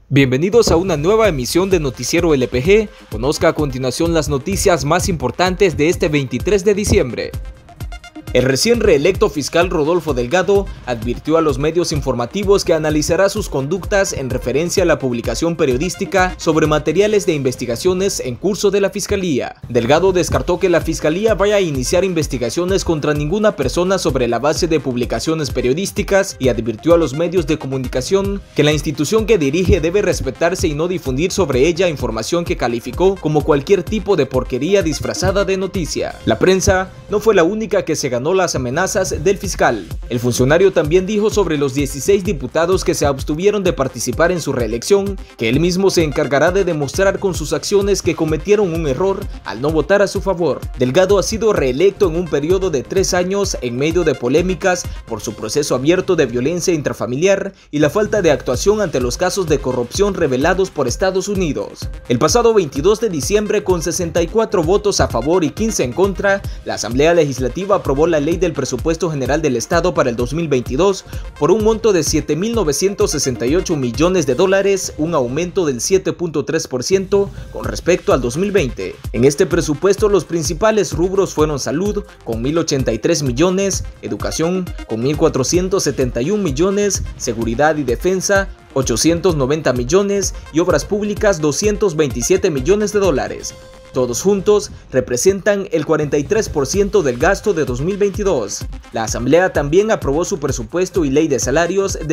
Bienvenidos a una nueva emisión de Noticiero LPG. Conozca a continuación las noticias más importantes de este 23 de diciembre. El recién reelecto fiscal Rodolfo Delgado advirtió a los medios informativos que analizará sus conductas en referencia a la publicación periodística sobre materiales de investigaciones en curso de la Fiscalía. Delgado descartó que la Fiscalía vaya a iniciar investigaciones contra ninguna persona sobre la base de publicaciones periodísticas y advirtió a los medios de comunicación que la institución que dirige debe respetarse y no difundir sobre ella información que calificó como cualquier tipo de porquería disfrazada de noticia. La prensa no fue la única que se ganó las amenazas del fiscal. El funcionario también dijo sobre los 16 diputados que se abstuvieron de participar en su reelección que él mismo se encargará de demostrar con sus acciones que cometieron un error al no votar a su favor. Delgado ha sido reelecto en un periodo de 3 años en medio de polémicas por su proceso abierto de violencia intrafamiliar y la falta de actuación ante los casos de corrupción revelados por Estados Unidos. El pasado 22 de diciembre, con 64 votos a favor y 15 en contra, la Asamblea Legislativa aprobó la Ley del Presupuesto General del Estado para el 2022 por un monto de $7.968 millones, un aumento del 7.3% con respecto al 2020. En este presupuesto los principales rubros fueron salud con 1.083 millones, educación con 1.471 millones, seguridad y defensa 890 millones y obras públicas 227 millones de dólares. Todos juntos representan el 43% del gasto de 2022. La Asamblea también aprobó su presupuesto y ley de salarios de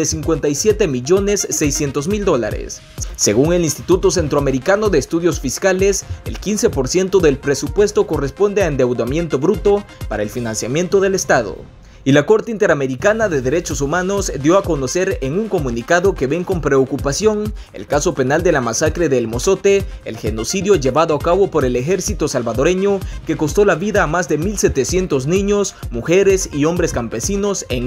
$57.600.000. Según el Instituto Centroamericano de Estudios Fiscales, el 15% del presupuesto corresponde a endeudamiento bruto para el financiamiento del Estado. Y la Corte Interamericana de Derechos Humanos dio a conocer en un comunicado que ven con preocupación el caso penal de la masacre de El Mozote, el genocidio llevado a cabo por el ejército salvadoreño que costó la vida a más de 1.700 niños, mujeres y hombres campesinos en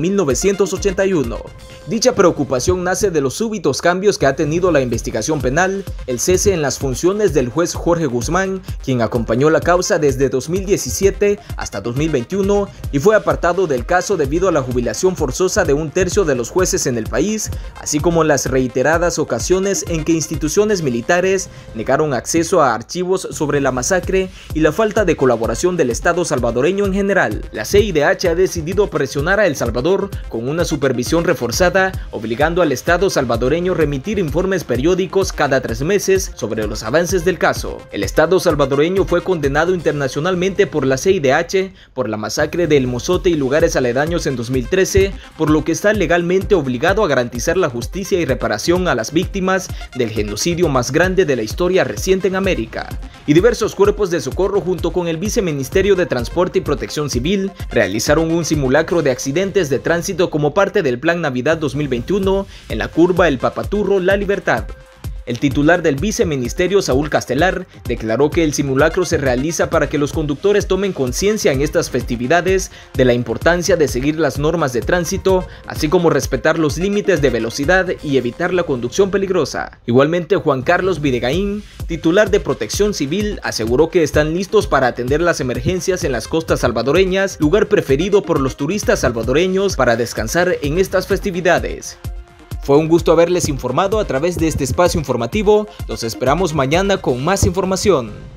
1981. Dicha preocupación nace de los súbitos cambios que ha tenido la investigación penal, el cese en las funciones del juez Jorge Guzmán, quien acompañó la causa desde 2017 hasta 2021 y fue apartado del caso debido a la jubilación forzosa de 1/3 de los jueces en el país, así como las reiteradas ocasiones en que instituciones militares negaron acceso a archivos sobre la masacre y la falta de colaboración del Estado salvadoreño en general. La CIDH ha decidido presionar a El Salvador con una supervisión reforzada, obligando al Estado salvadoreño a remitir informes periódicos cada 3 meses sobre los avances del caso. El Estado salvadoreño fue condenado internacionalmente por la CIDH por la masacre de El Mozote y lugares aledaños en 2013, por lo que está legalmente obligado a garantizar la justicia y reparación a las víctimas del genocidio más grande de la historia reciente en América. Y diversos cuerpos de socorro junto con el Viceministerio de Transporte y Protección Civil realizaron un simulacro de accidentes de tránsito como parte del Plan Navidad 2021 en la curva El Papaturro La Libertad. El titular del viceministerio, Saúl Castelar, declaró que el simulacro se realiza para que los conductores tomen conciencia en estas festividades de la importancia de seguir las normas de tránsito, así como respetar los límites de velocidad y evitar la conducción peligrosa. Igualmente, Juan Carlos Videgaín, titular de Protección Civil, aseguró que están listos para atender las emergencias en las costas salvadoreñas, lugar preferido por los turistas salvadoreños para descansar en estas festividades. Fue un gusto haberles informado a través de este espacio informativo. Los esperamos mañana con más información.